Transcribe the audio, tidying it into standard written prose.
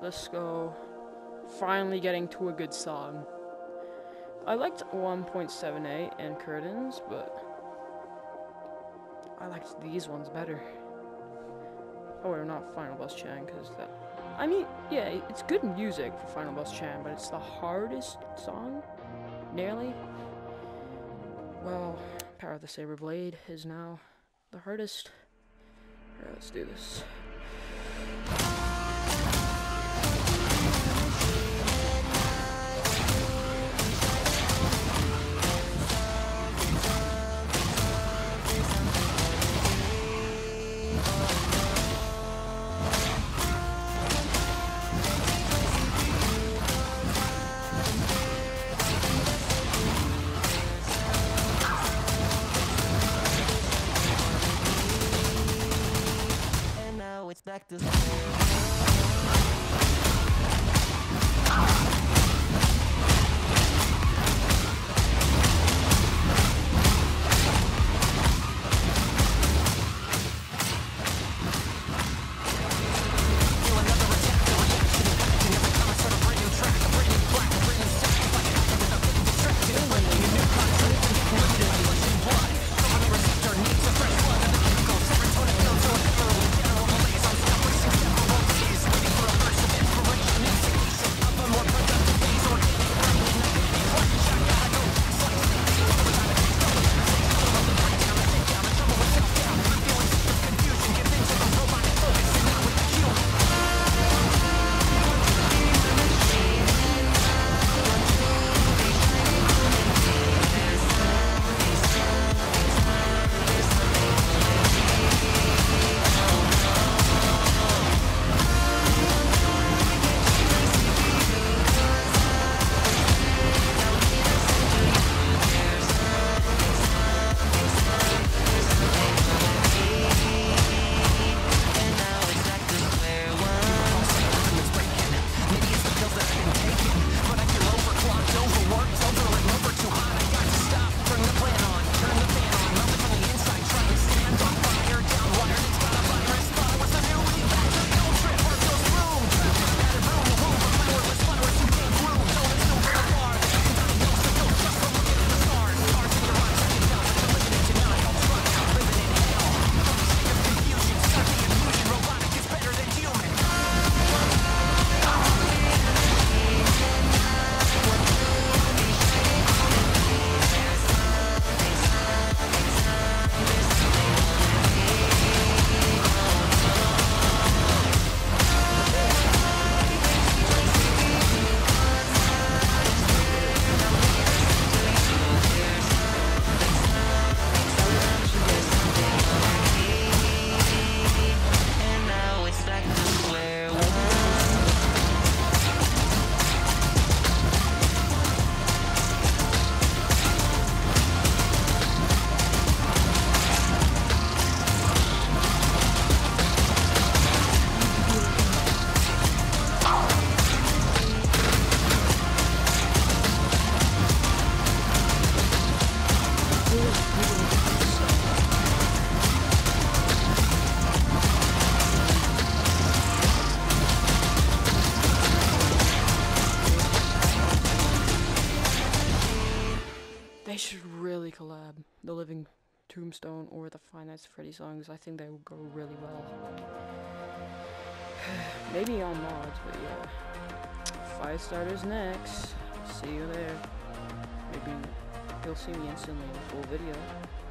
let's go. Finally getting to a good song. I liked 1.78 and Curtains, but I liked these ones better. Oh, we're not Final Boss Chan, because that... I mean, yeah, it's good music for Final Boss Chan, but it's the hardest song? Nearly? Well, Power of the Saber Blade is now the hardest. Alright, let's do this. Back to They should really collab the Living Tombstone or the Five Nights at Freddy's songs. I think they would go really well. Maybe on mods, but yeah. 5 starters next. See you there. Maybe you'll see me instantly in the full video.